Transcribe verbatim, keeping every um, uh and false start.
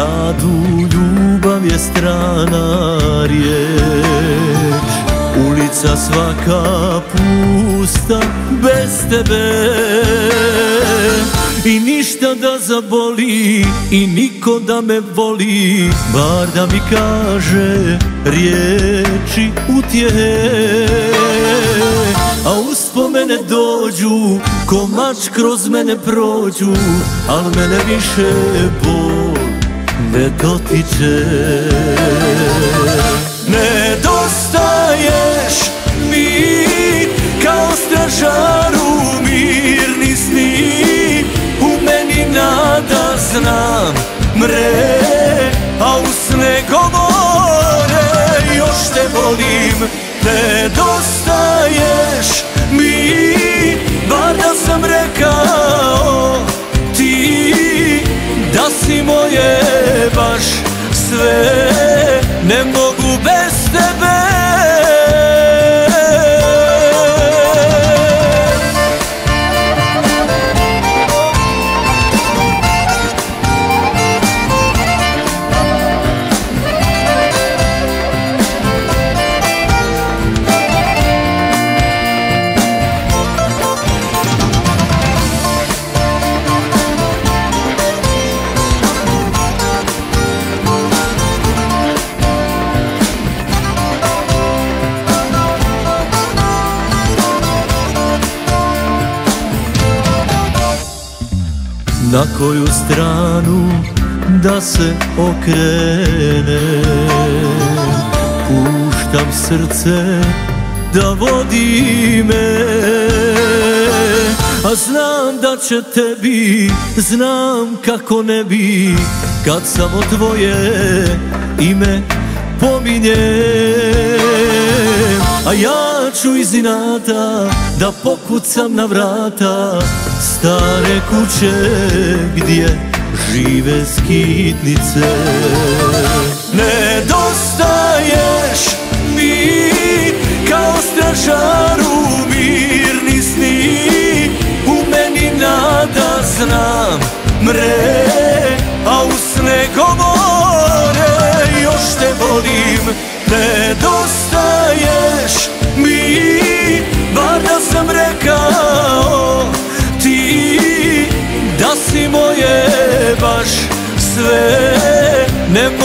gradu ljubav je strana riječ, ulica svaka pusta bez tebe. I ništa da zaboli i niko da me voli, bar da mi kaže riječi utjehe. A uspomene dođu, ko mač kroz mene prođu, al mene više bol ne dotiče. Nedostaješ mi kao stražaru mirni sni, u meni nada znam mre, a u snegu more još te volim. Nedostaješ mi, bar da sam rekao ti da si moje baš sve, ne mogu bez tebe. Na koju stranu da se okrene, puštam srce da vodi me. A znam da će tebi, znam kako ne bi, kad samo tvoje ime pominjem. A ja ću iz inata da pokucam na vrata stare kuće gdje žive skitnice. Nedostaješ mi kao stražaru mirni sni, u meni nada znam mre, a u snegu more još te volim. Nedostaješ mi, bar da sam rekao ti da si moje baš sve, ne